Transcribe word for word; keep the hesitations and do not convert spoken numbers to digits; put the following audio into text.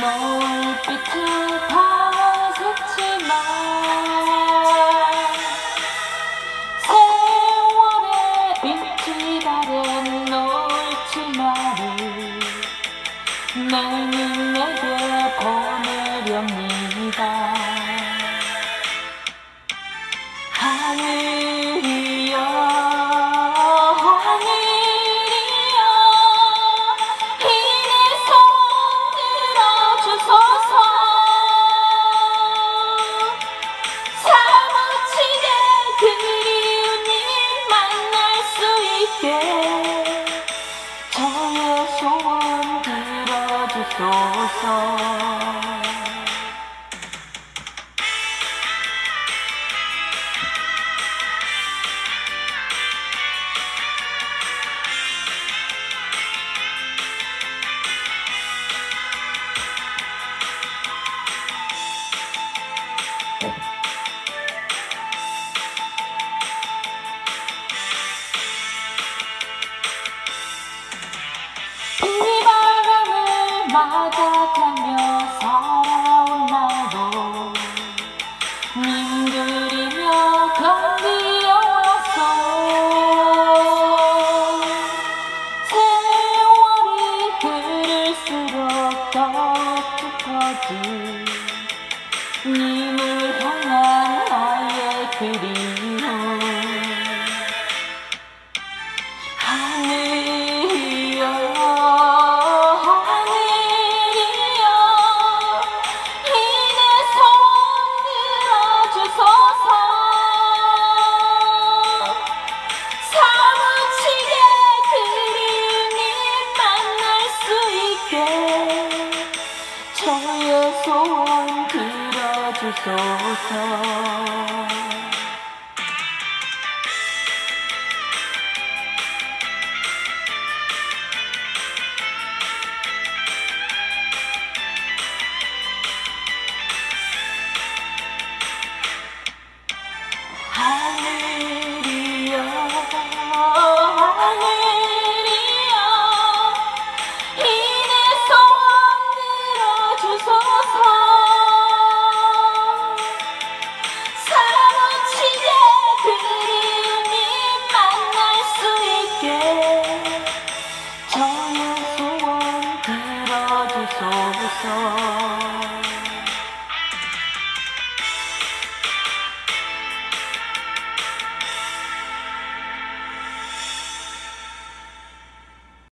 노을빛을 다스치만 세월의 빛이 바른 노을치마를 내님 내게 보내렵니다. 하늘이여 하늘이여 이내 손 들어주소서. 사무치게 그리운 일 만날 수 있게 저의 소원 들어주소서. 비바람을 맞아가며 살아온 나로 님 그리며 건비어왔소. 세월이 흐를수록 더 깊어진 님을 향한 나의 그리움. 하늘이여 하늘이여 이내 손 들어주소서. 사무치게 그리운 일 만날 수 있게 저의 소원 들어주소서. 하늘이여 하늘이여 이내 손 들어주소서. 사무치게 그리운 일 만날 수 있게 저의 소원 들어주소서.